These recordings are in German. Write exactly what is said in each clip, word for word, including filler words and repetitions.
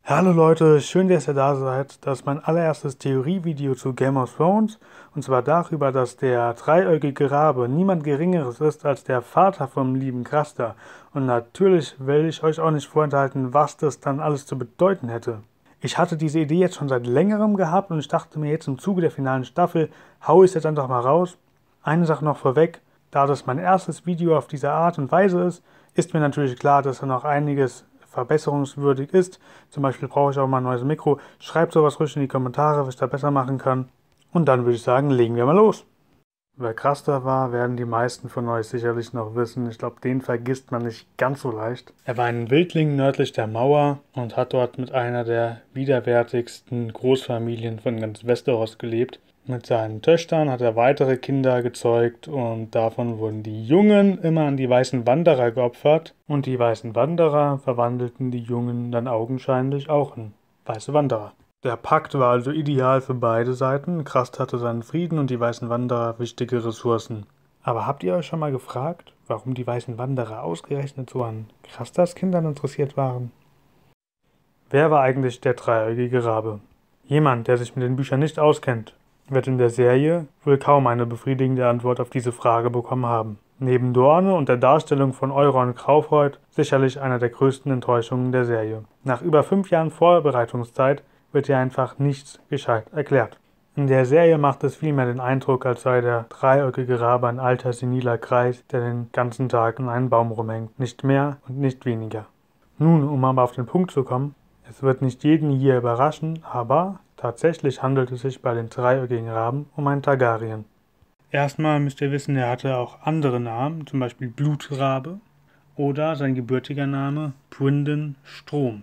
Hallo Leute, schön, dass ihr da seid. Das ist mein allererstes Theorievideo zu Game of Thrones. Und zwar darüber, dass der dreieugige Rabe niemand Geringeres ist als der Vater vom lieben Craster. Und natürlich will ich euch auch nicht vorenthalten, was das dann alles zu bedeuten hätte. Ich hatte diese Idee jetzt schon seit längerem gehabt und ich dachte mir jetzt im Zuge der finalen Staffel, hau ich es jetzt einfach mal raus. Eine Sache noch vorweg, da das mein erstes Video auf diese Art und Weise ist, ist mir natürlich klar, dass da noch einiges verbesserungswürdig ist. Zum Beispiel brauche ich auch mal ein neues Mikro. Schreibt sowas ruhig in die Kommentare, was ich da besser machen kann. Und dann würde ich sagen, legen wir mal los. Wer Craster war, werden die meisten von euch sicherlich noch wissen. Ich glaube, den vergisst man nicht ganz so leicht. Er war ein Wildling nördlich der Mauer und hat dort mit einer der widerwärtigsten Großfamilien von ganz Westeros gelebt. Mit seinen Töchtern hat er weitere Kinder gezeugt und davon wurden die Jungen immer an die Weißen Wanderer geopfert und die Weißen Wanderer verwandelten die Jungen dann augenscheinlich auch in Weiße Wanderer. Der Pakt war also ideal für beide Seiten. Crast hatte seinen Frieden und die Weißen Wanderer wichtige Ressourcen. Aber habt ihr euch schon mal gefragt, warum die Weißen Wanderer ausgerechnet so an Crasters Kindern interessiert waren? Wer war eigentlich der dreieugige Rabe? Jemand, der sich mit den Büchern nicht auskennt, wird in der Serie wohl kaum eine befriedigende Antwort auf diese Frage bekommen haben. Neben Dorne und der Darstellung von Euron Graufreud sicherlich einer der größten Enttäuschungen der Serie. Nach über fünf Jahren Vorbereitungszeit wird hier einfach nichts gescheit erklärt. In der Serie macht es vielmehr den Eindruck, als sei der dreieugige Rabe ein alter seniler Greis, der den ganzen Tag in einen Baum rumhängt. Nicht mehr und nicht weniger. Nun, um aber auf den Punkt zu kommen, es wird nicht jeden hier überraschen, aber tatsächlich handelt es sich bei den dreieugigen Raben um einen Targaryen. Erstmal müsst ihr wissen, er hatte auch andere Namen, zum Beispiel Blutrabe oder sein gebürtiger Name Brynden Strom.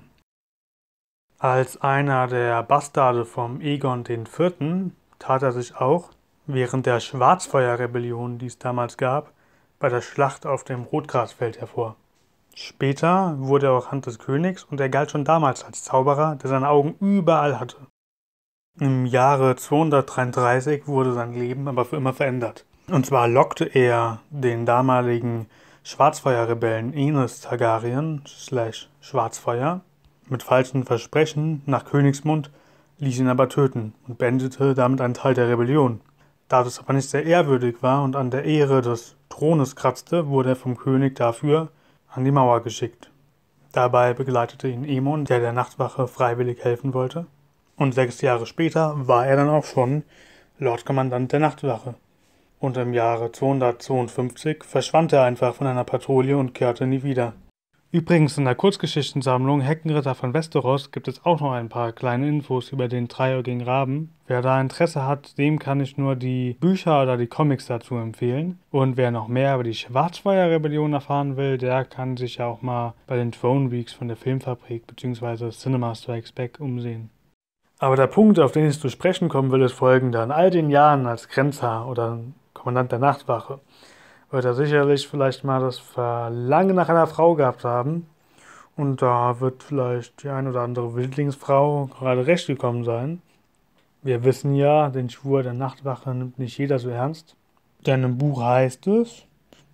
Als einer der Bastarde vom Aegon der Vierte. tat er sich auch während der Schwarzfeuerrebellion, die es damals gab, bei der Schlacht auf dem Rotgrasfeld hervor. Später wurde er auch Hand des Königs und er galt schon damals als Zauberer, der seine Augen überall hatte. Im Jahre zweihundertdreiunddreißig wurde sein Leben aber für immer verändert. Und zwar lockte er den damaligen Schwarzfeuerrebellen Aenys Targaryen slash Schwarzfeuer mit falschen Versprechen nach Königsmund, ließ ihn aber töten und beendete damit einen Teil der Rebellion. Da das aber nicht sehr ehrwürdig war und an der Ehre des Thrones kratzte, wurde er vom König dafür an die Mauer geschickt. Dabei begleitete ihn Aemon, der der Nachtwache freiwillig helfen wollte. Und sechs Jahre später war er dann auch schon Lordkommandant der Nachtwache. Und im Jahre zweihundertzweiundfünfzig verschwand er einfach von einer Patrouille und kehrte nie wieder. Übrigens in der Kurzgeschichtensammlung Heckenritter von Westeros gibt es auch noch ein paar kleine Infos über den dreieugigen Raben. Wer da Interesse hat, dem kann ich nur die Bücher oder die Comics dazu empfehlen. Und wer noch mehr über die Schwarzfeuerrebellion erfahren will, der kann sich ja auch mal bei den Throne Weeks von der Filmfabrik bzw. Cinema Strikes Back umsehen. Aber der Punkt, auf den ich zu sprechen kommen will, ist folgender. In all den Jahren als Grenzherr oder Kommandant der Nachtwache wird er sicherlich vielleicht mal das Verlangen nach einer Frau gehabt haben. Und da wird vielleicht die ein oder andere Wildlingsfrau gerade recht gekommen sein. Wir wissen ja, den Schwur der Nachtwache nimmt nicht jeder so ernst. Denn im Buch heißt es,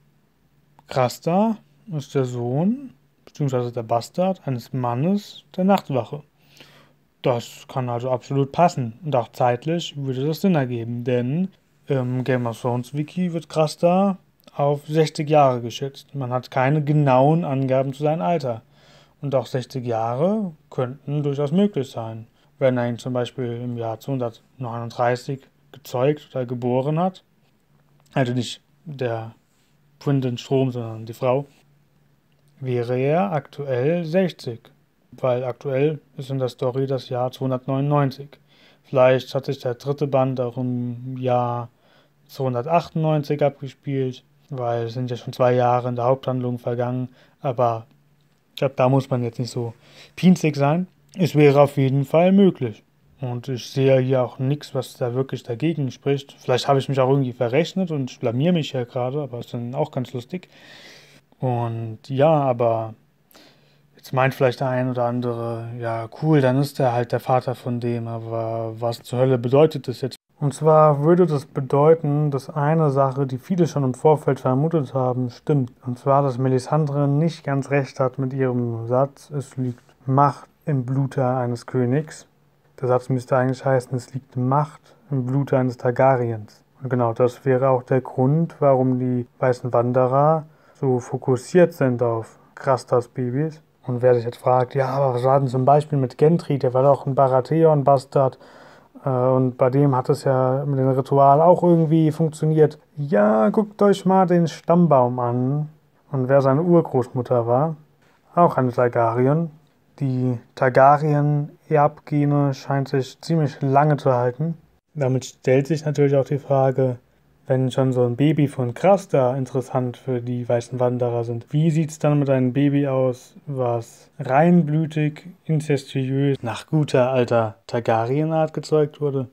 Craster ist der Sohn bzw. der Bastard eines Mannes der Nachtwache. Das kann also absolut passen. Und auch zeitlich würde das Sinn ergeben, denn im Game of Thrones Wiki wird Craster auf sechzig Jahre geschätzt. Man hat keine genauen Angaben zu seinem Alter. Und auch sechzig Jahre könnten durchaus möglich sein. Wenn er ihn zum Beispiel im Jahr zweihundertneununddreißig gezeugt oder geboren hat, also nicht der Brynden Strom, sondern die Frau, wäre er aktuell sechzig. Weil aktuell ist in der Story das Jahr zweihundertneunundneunzig. Vielleicht hat sich der dritte Band auch im Jahr zweihundertachtundneunzig abgespielt, weil es sind ja schon zwei Jahre in der Haupthandlung vergangen, aber ich glaube, da muss man jetzt nicht so pinzig sein. Es wäre auf jeden Fall möglich. Und ich sehe hier auch nichts, was da wirklich dagegen spricht. Vielleicht habe ich mich auch irgendwie verrechnet und ich blamier mich ja gerade, aber ist dann auch ganz lustig. Und ja, aber jetzt meint vielleicht der ein oder andere, ja cool, dann ist er halt der Vater von dem, aber was zur Hölle bedeutet das jetzt? Und zwar würde das bedeuten, dass eine Sache, die viele schon im Vorfeld vermutet haben, stimmt. Und zwar, dass Melisandre nicht ganz recht hat mit ihrem Satz, es liegt Macht im Blute eines Königs. Der Satz müsste eigentlich heißen, es liegt Macht im Blute eines Targaryens. Und genau das wäre auch der Grund, warum die Weißen Wanderer so fokussiert sind auf Crasters Babys. Und wer sich jetzt fragt, ja, aber was war denn zum Beispiel mit Gendry, der war doch ein Baratheon-Bastard äh, und bei dem hat es ja mit dem Ritual auch irgendwie funktioniert. Ja, guckt euch mal den Stammbaum an und wer seine Urgroßmutter war. Auch eine Targaryen. Die Targaryen-Erbgene scheint sich ziemlich lange zu halten. Damit stellt sich natürlich auch die Frage, wenn schon so ein Baby von Craster interessant für die Weißen Wanderer sind, wie sieht es dann mit einem Baby aus, was reinblütig, incestuös, nach guter alter Targaryen-Art gezeugt wurde?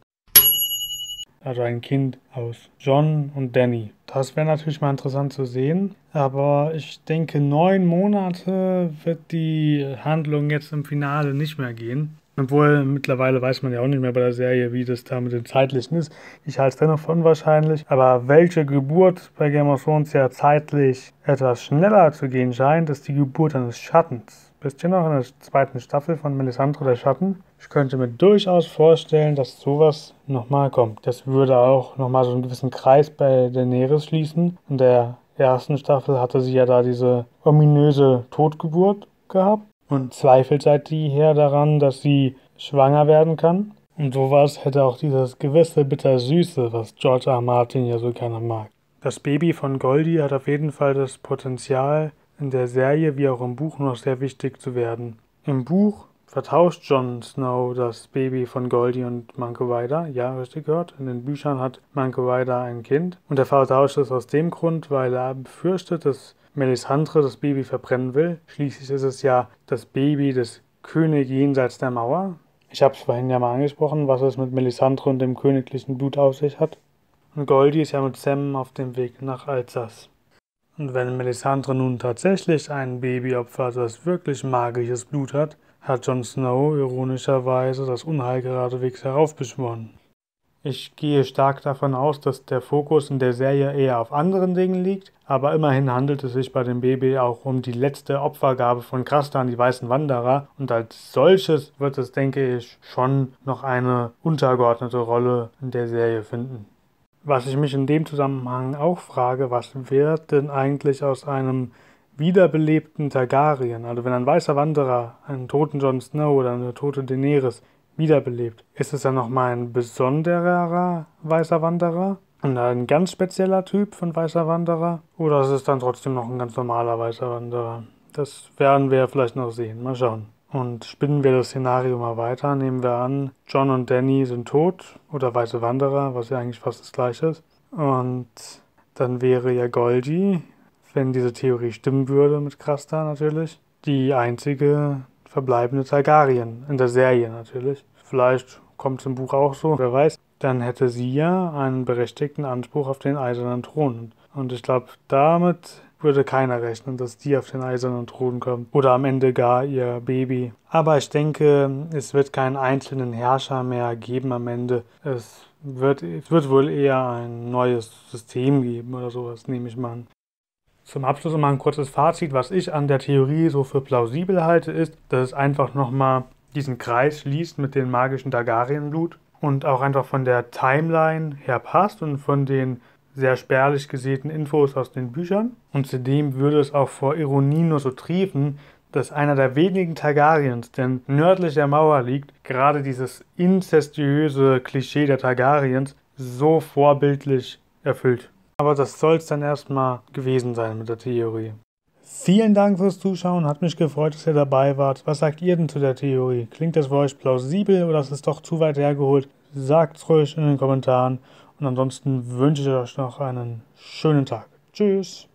Also ein Kind aus Jon und Dany. Das wäre natürlich mal interessant zu sehen, aber ich denke, neun Monate wird die Handlung jetzt im Finale nicht mehr gehen. Obwohl, mittlerweile weiß man ja auch nicht mehr bei der Serie, wie das da mit dem Zeitlichen ist. Ich halte es dennoch für unwahrscheinlich. Aber welche Geburt bei Game of Thrones ja zeitlich etwas schneller zu gehen scheint, ist die Geburt eines Schattens. Wisst ihr noch, in der zweiten Staffel von Melisandre der Schatten? Ich könnte mir durchaus vorstellen, dass sowas nochmal kommt. Das würde auch nochmal so einen gewissen Kreis bei Daenerys schließen. In der ersten Staffel hatte sie ja da diese ominöse Totgeburt gehabt und zweifelt seit jeher daran, dass sie schwanger werden kann. Und sowas hätte auch dieses gewisse Bittersüße, was George R. R. Martin ja so gerne mag. Das Baby von Goldie hat auf jeden Fall das Potenzial, in der Serie wie auch im Buch noch sehr wichtig zu werden. Im Buch vertauscht Jon Snow das Baby von Goldie und Manco Vaida. Ja, richtig gehört. In den Büchern hat Manco Vaida ein Kind. Und er vertauscht es aus dem Grund, weil er befürchtet, dass Melisandre das Baby verbrennen will. Schließlich ist es ja das Baby des Königs jenseits der Mauer. Ich habe es vorhin ja mal angesprochen, was es mit Melisandre und dem königlichen Blut auf sich hat. Und Goldie ist ja mit Sam auf dem Weg nach Alsace. Und wenn Melisandre nun tatsächlich ein Baby opfert, das wirklich magisches Blut hat, hat Jon Snow ironischerweise das Unheil geradewegs heraufbeschworen. Ich gehe stark davon aus, dass der Fokus in der Serie eher auf anderen Dingen liegt, aber immerhin handelt es sich bei dem Baby auch um die letzte Opfergabe von Craster an die Weißen Wanderer und als solches wird es, denke ich, schon noch eine untergeordnete Rolle in der Serie finden. Was ich mich in dem Zusammenhang auch frage, was wird denn eigentlich aus einem wiederbelebten Targaryen, also wenn ein weißer Wanderer einen toten Jon Snow oder eine tote Daenerys wiederbelebt, ist es dann nochmal ein besonderer weißer Wanderer und ein ganz spezieller Typ von weißer Wanderer oder ist es dann trotzdem noch ein ganz normaler weißer Wanderer? Das werden wir vielleicht noch sehen, mal schauen. Und spinnen wir das Szenario mal weiter, nehmen wir an, Jon und Dany sind tot oder weiße Wanderer, was ja eigentlich fast das gleiche ist. Und dann wäre ja Goldie, wenn diese Theorie stimmen würde mit Craster natürlich, die einzige verbleibende Targaryen, in der Serie natürlich. Vielleicht kommt es im Buch auch so, wer weiß. Dann hätte sie ja einen berechtigten Anspruch auf den eisernen Thron. Und ich glaube, damit würde keiner rechnen, dass die auf den eisernen Thron kommt. Oder am Ende gar ihr Baby. Aber ich denke, es wird keinen einzelnen Herrscher mehr geben am Ende. Es wird, es wird wohl eher ein neues System geben oder sowas, nehme ich mal an. Zum Abschluss mal ein kurzes Fazit, was ich an der Theorie so für plausibel halte, ist, dass es einfach nochmal diesen Kreis schließt mit dem magischen Targaryenblut und auch einfach von der Timeline her passt und von den sehr spärlich gesäten Infos aus den Büchern. Und zudem würde es auch vor Ironie nur so triefen, dass einer der wenigen Targaryens, der nördlich der Mauer liegt, gerade dieses incestuöse Klischee der Targaryens so vorbildlich erfüllt. Aber das soll es dann erstmal gewesen sein mit der Theorie. Vielen Dank fürs Zuschauen, hat mich gefreut, dass ihr dabei wart. Was sagt ihr denn zu der Theorie? Klingt das für euch plausibel oder ist es doch zu weit hergeholt? Sagt's ruhig in den Kommentaren und ansonsten wünsche ich euch noch einen schönen Tag. Tschüss!